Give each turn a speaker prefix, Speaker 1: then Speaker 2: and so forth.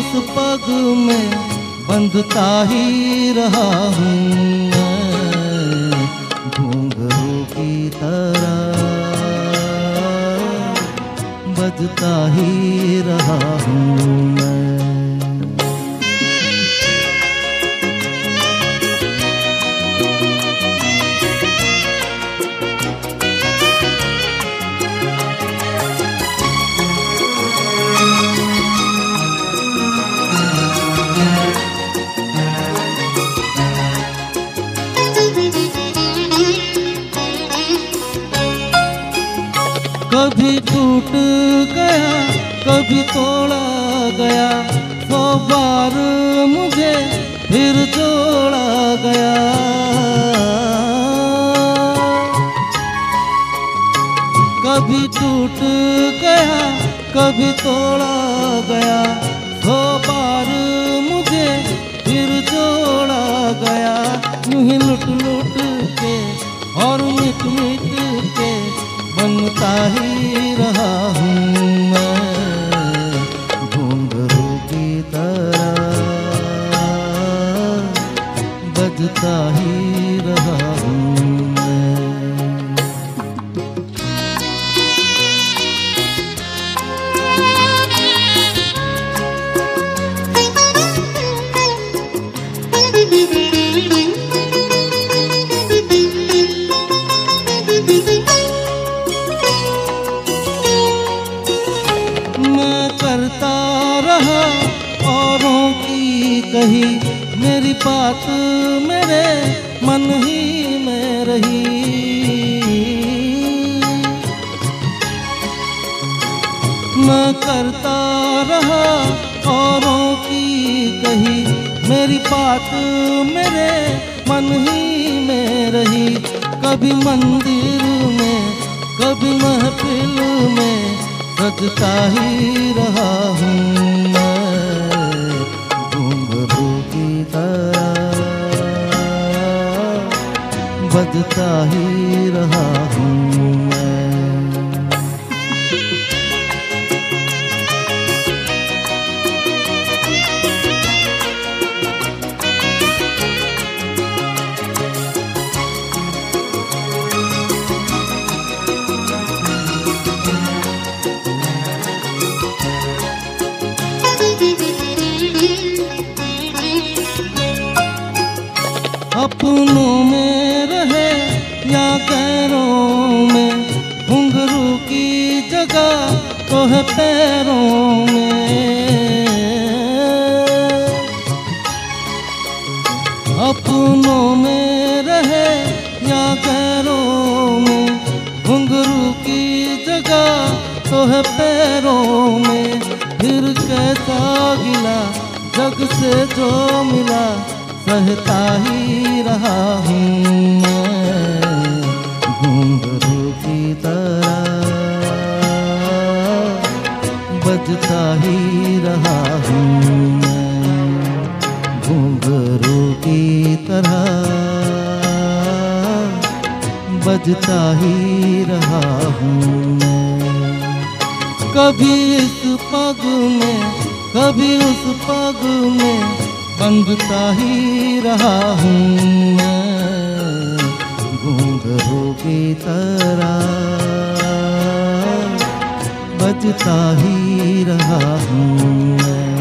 Speaker 1: उस पग में बंधता ही रहा हूँ मैं, घुंघरू की तरह बजता ही रहा हूँ मैं। कभी टूट गया कभी तोड़ा गया, 100 बार मुझे फिर जोड़ा गया। कभी टूट गया कभी तोड़ा गया, 100 बार मुझे फिर जोड़ा गया। यूं ही लुट लुट के और मिट मिट के बनता ही रहा हूँ मैं, घुंघरू की तरह बजता ही रहा हूँ मैं। करता रहा औरों की कही, मेरी बात मेरे मन ही में रही। मैं करता रहा औरों की कही, मेरी बात मेरे मन ही में रही। कभी मंदिर में कभी महफिल में सजता ही रहा हूँ मैं, घुंघरू की तरह बजता ही रहा हूँ मैं। अपनों में रहे या गैरों में, घुंघरू की जगह तो है पैरों में। अपनों में रहे या गैरों में, घुंघरू की जगह तो है पैरों में। फिर कैसा गिला जग से जो मिला, सहता ही रहा हूँ मैं, घुंघरू की तरह बजता ही रहा हूँ मैं, घुंघरू की तरह बजता ही रहा हूँ मैं। कभी इस पग में कभी उस पग में बंधता ही रहा हूँ मैं, घुंघरू की तरह बजता ही रहा हूँ मैं।